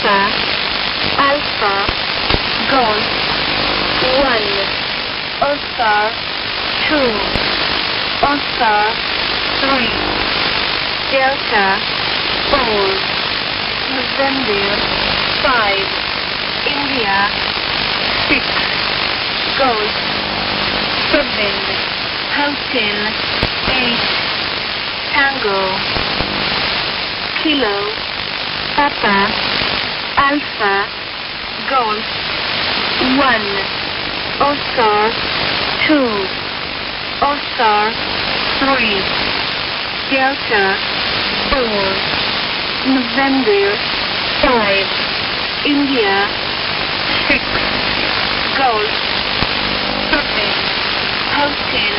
Papa, Alpha, Golf, 1, Oscar, 2, Oscar, 3, Delta, 4, November, 5, India, 6, Golf, 7, Hotel, 8, Tango, Kilo, Papa, Alpha, Golf, 1, Oscar, 2, Oscar, 3, Delta, 4, November, 5, India, 6, Golf, 7, Hotel,